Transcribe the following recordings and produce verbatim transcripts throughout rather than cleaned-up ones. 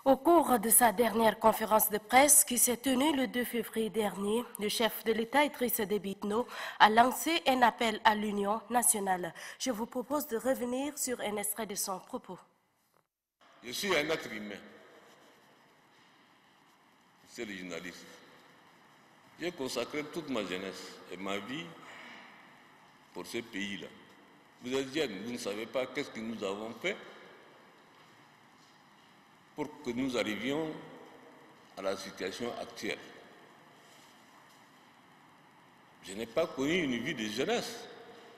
Au cours de sa dernière conférence de presse qui s'est tenue le deux février dernier, le chef de l'État, Idrissa Déby Itno, a lancé un appel à l'Union nationale. Je vous propose de revenir sur un extrait de son propos. Je suis un être humain. C'est le journaliste. J'ai consacré toute ma jeunesse et ma vie pour ce pays-là. Vous êtes jeunes, vous ne savez pas qu'est-ce que nous avons fait pour que nous arrivions à la situation actuelle. Je n'ai pas connu une vie de jeunesse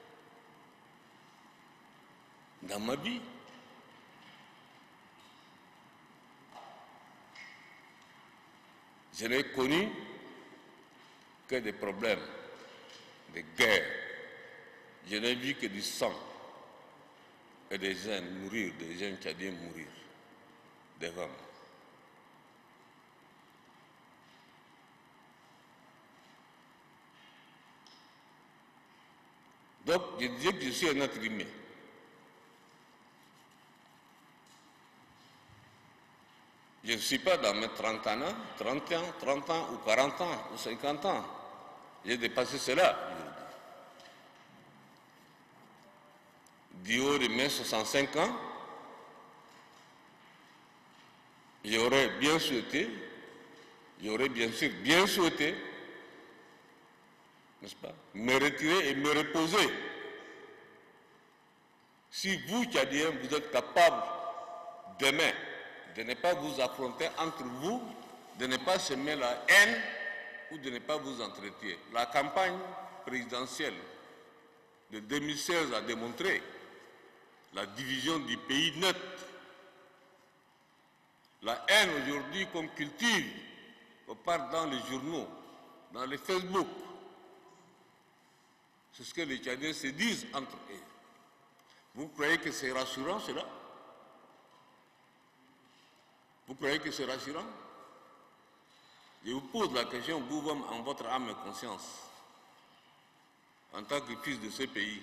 dans ma vie. Je n'ai connu que des problèmes, des guerres. Je n'ai vu que du sang et des jeunes mourir, des jeunes Tchadiens mourir devant moi. Donc, je disais que je suis un être humain. Je ne suis pas dans mes trente ans, trente ans, trente ans, ou quarante ans, ou cinquante ans. J'ai dépassé cela. Du haut de mes soixante-cinq ans, j'aurais bien souhaité, j'aurais bien sûr bien souhaité, n'est-ce pas, me retirer et me reposer. Si vous, Tchadiens, vous êtes capable demain de ne pas vous affronter entre vous, de ne pas semer la haine ou de ne pas vous entretenir. La campagne présidentielle de deux mille seize a démontré la division du pays net. La haine aujourd'hui qu'on cultive, qu'on parle dans les journaux, dans les Facebook, c'est ce que les Tchadiens se disent entre eux. Vous croyez que c'est rassurant cela? Vous croyez que c'est rassurant? Je vous pose la question, vous-même, en votre âme et conscience, en tant que fils de ce pays.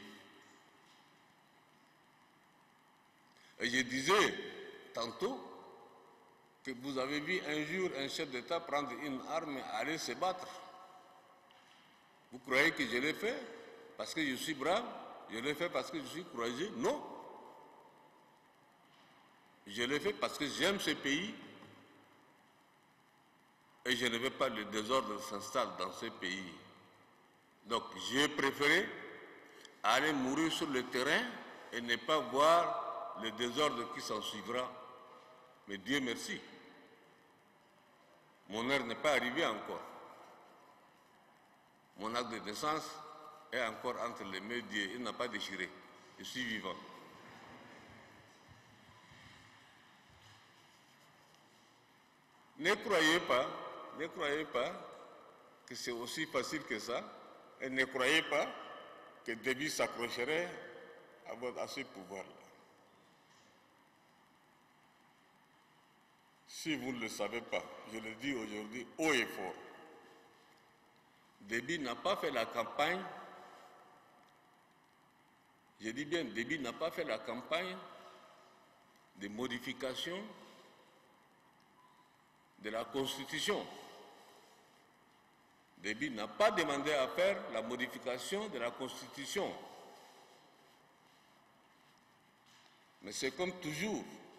Et je disais tantôt que vous avez vu un jour un chef d'État prendre une arme et aller se battre. Vous croyez que je l'ai fait parce que je suis brave? Je l'ai fait parce que je suis courageux? Non. Je l'ai fait parce que j'aime ce pays et je ne veux pas que le désordre s'installe dans ce pays. Donc j'ai préféré aller mourir sur le terrain et ne pas voir le désordre qui s'en suivra. Mais Dieu merci, mon heure n'est pas arrivée encore. Mon acte de naissance est encore entre les mains de Dieu, il n'a pas déchiré. Je suis vivant. Ne croyez pas, ne croyez pas que c'est aussi facile que ça, et ne croyez pas que Déby s'accrocherait à, à ce pouvoir-là. Si vous ne le savez pas, je le dis aujourd'hui haut et fort, Déby n'a pas fait la campagne, je dis bien, Déby n'a pas fait la campagne de modification de la Constitution. Déby n'a pas demandé à faire la modification de la Constitution. Mais c'est comme toujours,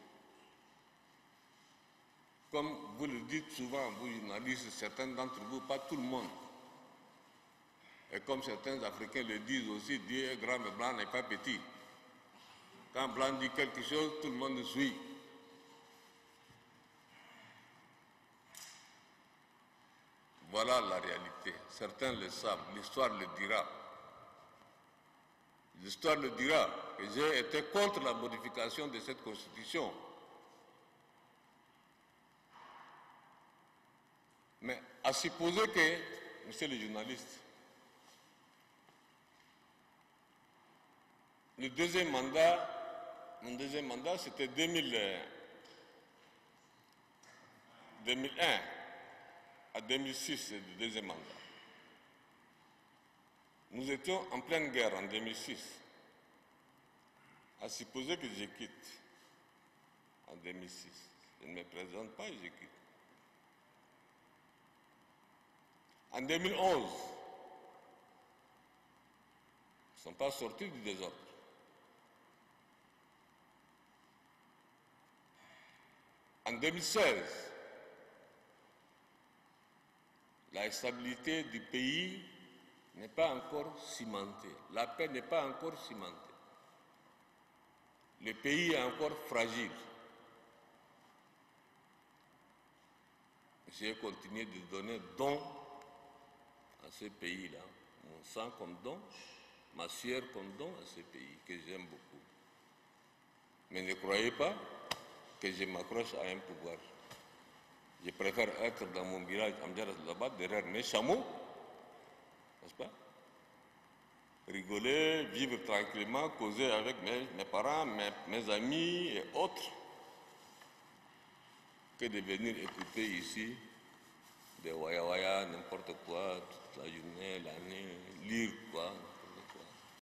comme vous le dites souvent, vous journalistes, certains d'entre vous, pas tout le monde. Et comme certains Africains le disent aussi, Dieu est grand mais Blanc n'est pas petit. Quand Blanc dit quelque chose, tout le monde suit. Voilà la réalité. Certains le savent, l'histoire le dira. L'histoire le dira que j'ai été contre la modification de cette Constitution. Mais à supposer que, monsieur le journaliste, le deuxième mandat, mon deuxième mandat, c'était deux mille un à deux mille six, c'est le deuxième mandat. Nous étions en pleine guerre en deux mille six. À supposer que je quitte en deux mille six. Je ne me présente pas et je quitte. En deux mille onze, ils ne sont pas sortis du désordre. En deux mille seize, la stabilité du pays n'est pas encore cimentée. La paix n'est pas encore cimentée. Le pays est encore fragile. J'ai continué de donner don à ce pays-là, mon sang comme don, ma sueur comme don à ce pays que j'aime beaucoup. Mais ne croyez pas que je m'accroche à un pouvoir. Je préfère être dans mon village Amdjaras là-bas, derrière mes chameaux, n'est-ce pas? Rigoler, vivre tranquillement, causer avec mes, mes parents, mes, mes amis et autres, que de venir écouter ici des waya waya, n'importe quoi, toute la journée, l'année, lire quoi.